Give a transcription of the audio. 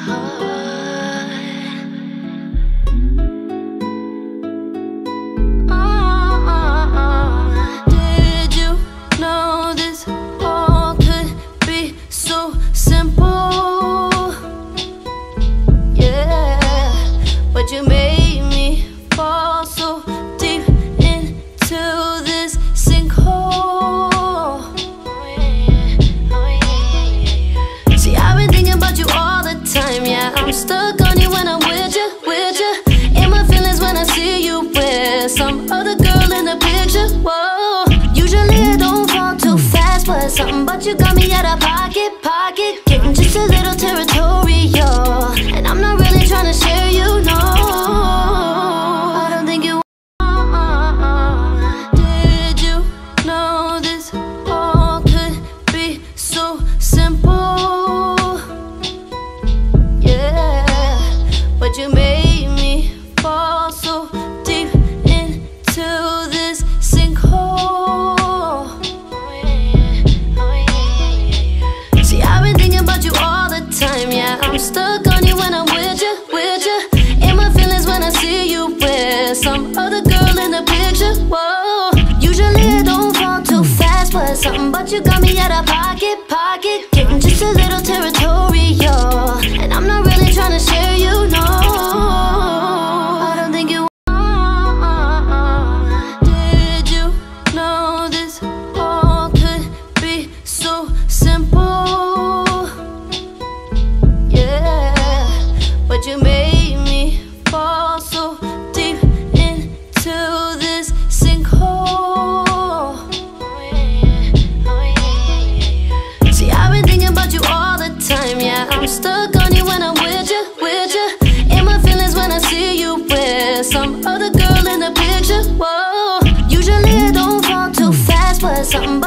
Did you know this all could be so simple? Yeah, but you made me fall so deep into this sinkhole. See, I've been thinking about you all the time. Yeah, I'm stuck on you when I'm with you, with you. In my feelings when I see you with some other girl in the picture. Whoa, usually I don't fall too fast, but something about you got me out of pocket, pocket. Getting just a little territorial, and I'm not really trying to share you, no. I don't think you did you know this all could be so simple? Yeah, but you made me fall so deep into this sinkhole. See, I've been thinking about you all the time. Yeah, I'm stuck on you when I'm with you, with you. In my feelings when I see you with some other girl in the picture. Whoa, usually I don't fall too fast, but something about you got me out of pocket, pocket. Getting just a little territorial, and I'm not really trying to share you, no. I don't think you did you know this all could be so simple? Yeah, but you made me fall so deep into this sinkhole. See, I've been thinking about you all the time. Yeah, I'm stuck on you when I'm with you, with you. In my feelings when I see you with some other girl in the picture. Whoa, usually I don't fall too fast, but something